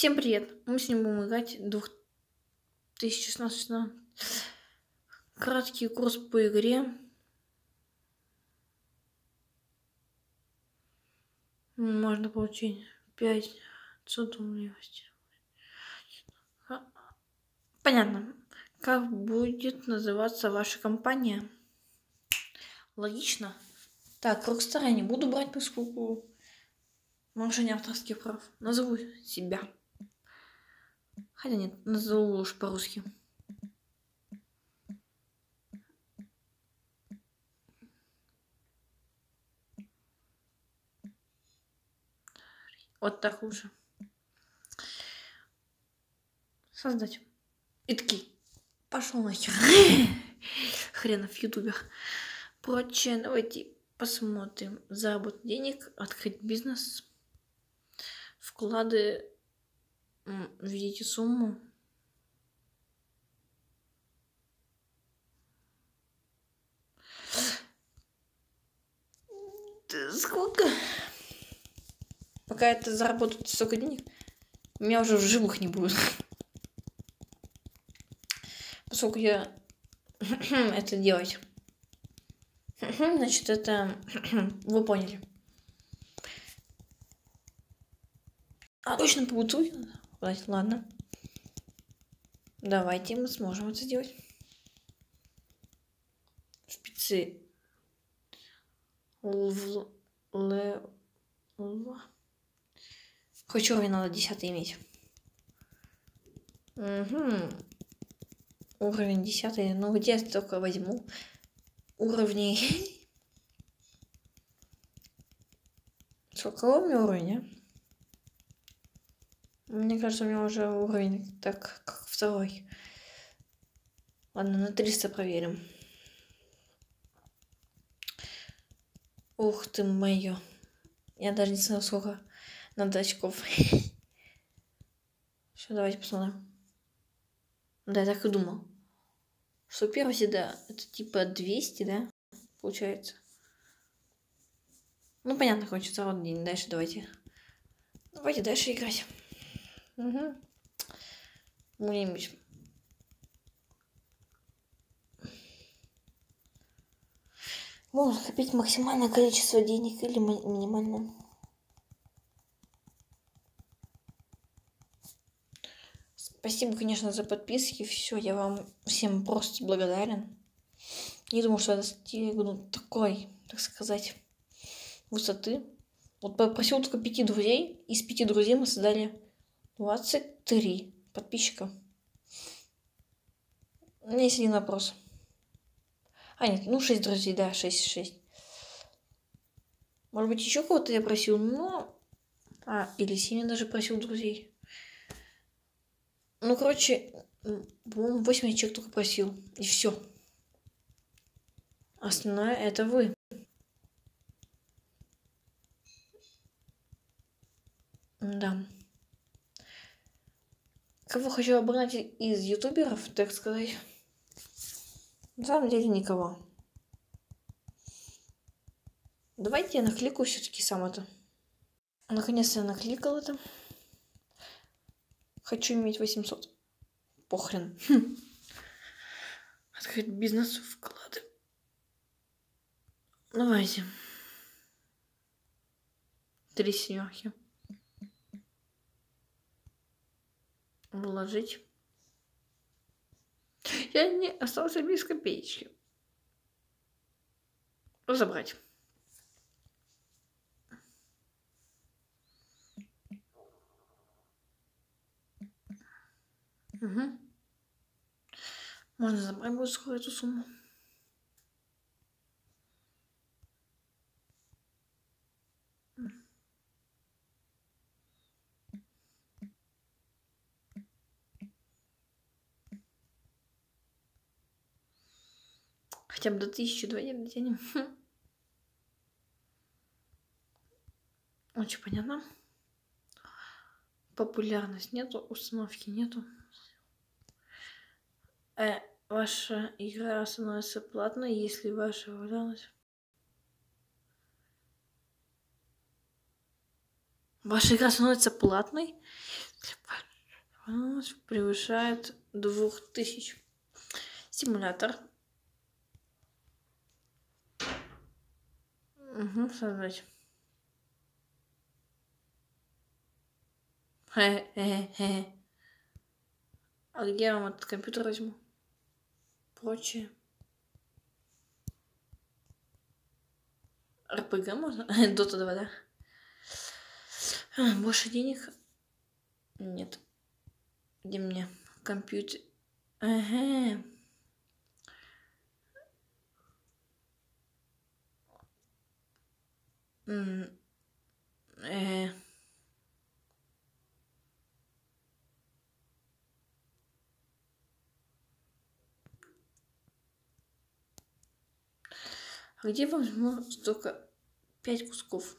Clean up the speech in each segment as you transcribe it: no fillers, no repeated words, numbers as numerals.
Всем привет! Мы сегодня будем играть 2016 краткий курс по игре. Можно получить 500 рублей. Понятно. Как будет называться ваша компания? Логично. Так, Rockstar я не буду брать, поскольку нарушение авторских прав. Назову себя. Хотя нет, назову уж по-русски. Вот так лучше. Создать. И такие. Пошел нахер. Хренов ютубер. Прочее, давайте посмотрим. Заработать денег, открыть бизнес. Вклады. Введите сумму. Сколько? Пока это заработает столько денег, у меня уже в живых не будет. Поскольку я это делать. Значит, это вы поняли. А точно по бутылке? Ладно. Давайте мы сможем это сделать. Шпицы. Хоть уровень надо 10 иметь. Уровень 10. Ну где я только возьму уровней? Сколько у меня уровня? Мне кажется, у меня уже уровень так как второй. Ладно, на 300 проверим. Ух ты моё. Я даже не знаю, сколько надо очков. Все, давайте посмотрим. Да, я так и думал. Что первый всегда это типа 200, да? Получается. Ну, понятно, кончится вот день. Дальше давайте. Давайте дальше играть. Где-нибудь. Можно копить максимальное количество денег или минимальное. Спасибо, конечно, за подписки. Все, я вам всем просто благодарен. Не думал, что я достигну такой, так сказать, высоты. Вот попросил только 5 друзей. Из 5 друзей мы создали 23 подписчика. У меня есть один вопрос. А, нет, ну 6 друзей, да, 6. Может быть, еще кого-то я просил, но... или 7 даже просил друзей. Ну, короче, по-моему, 8 человек только просил. И все. Остальное это вы. Да. Кого хочу обогнать из ютуберов, так сказать? На самом деле никого. Давайте я накликаю все-таки сам это. Наконец-то я накликал это. Хочу иметь 800. Похрен. Открыть бизнес, вклады. Давайте. 3 семерки. Вложить. Я не остался без копеечки. Забрать. Можно забрать будет скоро эту сумму. Хотя бы до 1000 давайте дотянем. Очень понятно. Популярность нету, установки нету. Ваша игра становится платной, если ваша популярность... Ваша игра становится платной, Превышает 2000. Симулятор. Угу, создать. Хе-хе-хе. А где я вам этот компьютер возьму? Прочее. РПГ можно? Дота 2, да? Больше денег? Нет. Где мне компьютер? Ага. А где возьму столько 5 кусков?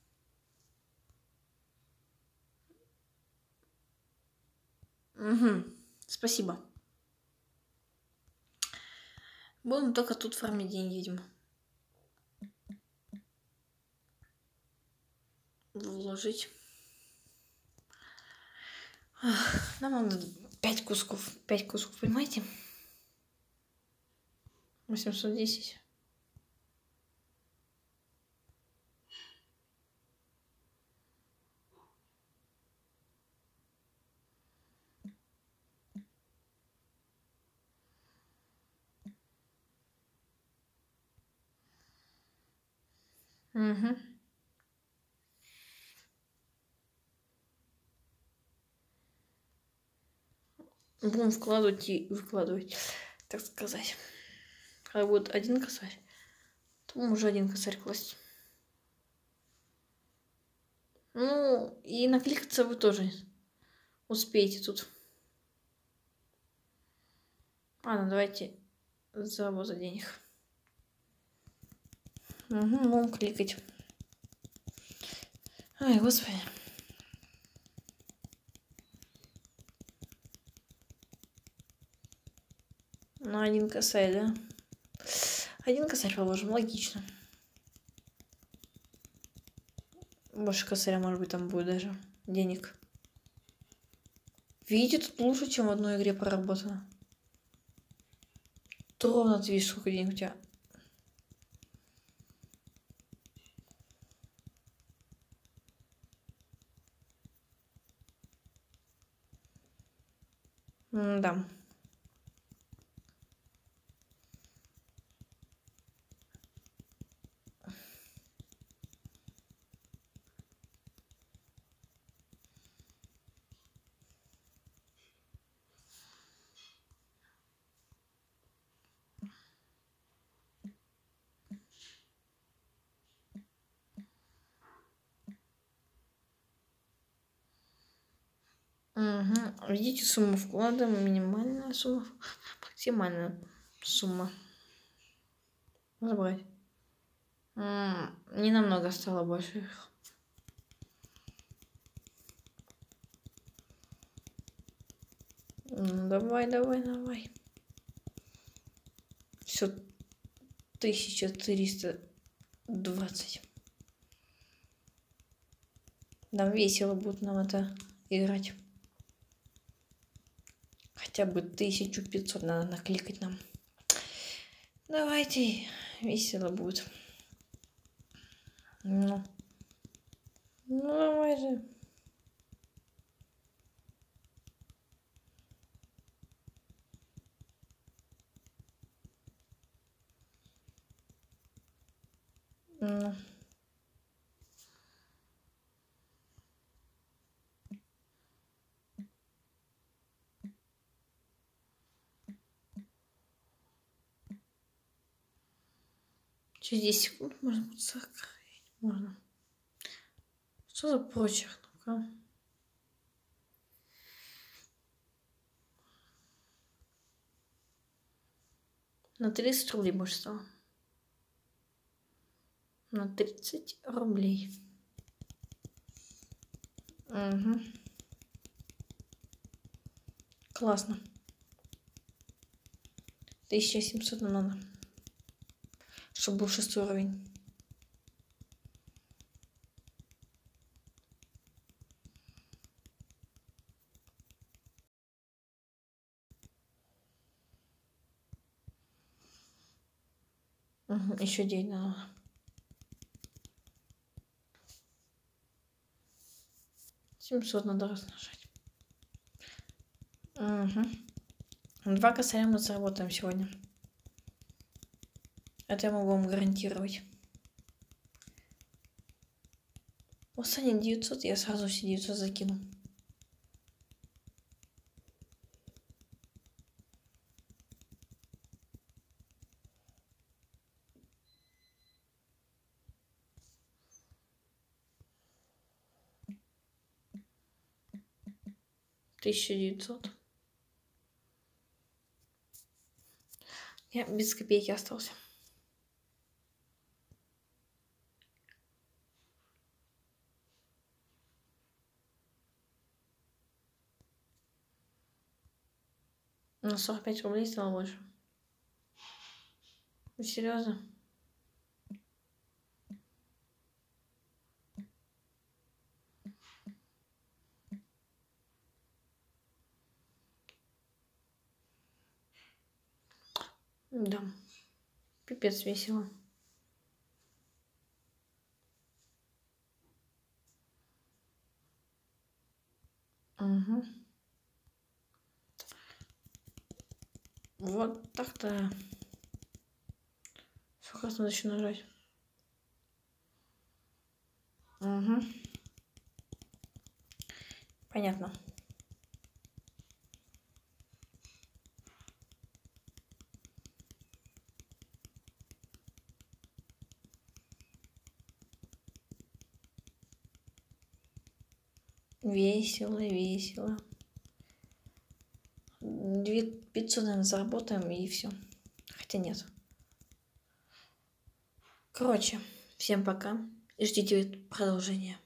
Угу. Спасибо. Будем только тут фармить деньги, видимо. Вложить. Нам надо 5 кусков. 5 кусков, понимаете? 810. Угу. Будем вкладывать и выкладывать, так сказать. Когда будет один косарь, то будем уже один косарь класть. Ну, и накликаться вы тоже успеете тут. Ладно, давайте завоза денег. Угу, будем кликать. Ай, господи. Ну, один косарь, да? Один косарь положим, логично. Больше косаря, может быть, там будет даже денег. Видите, тут лучше, чем в одной игре проработано. Ровно ты видишь, сколько денег у тебя. Да. Угу. Видите сумму вклада, минимальная сумма, максимальная сумма. Забрать. Не намного стало больше их. Давай, давай, давай. Все, 1320. Нам весело будет нам это играть. Хотя бы 1500 надо накликать нам. Давайте, весело будет. Ну давай же. Ну. Через 10 секунд можно будет закрыть. Можно. Что за почерк? Ну-ка. На 30 рублей больше стало. На 30 рублей. Угу. Классно. 1700 нам надо. Чтобы был 6 уровень. Еще день надо. $700 надо размножать. 2 косаря мы заработаем сегодня. Это я могу вам гарантировать. Останет 900, я сразу все 900 закину. $1900. Я без копейки остался. На 45 рублей стало больше. Вы серьезно? Да. Пипец весело. Вот так-то. Сколько раз надо еще нажать? Понятно. Весело, весело. 2500, наверное, заработаем и все. Хотя нет. Короче, всем пока и ждите продолжения.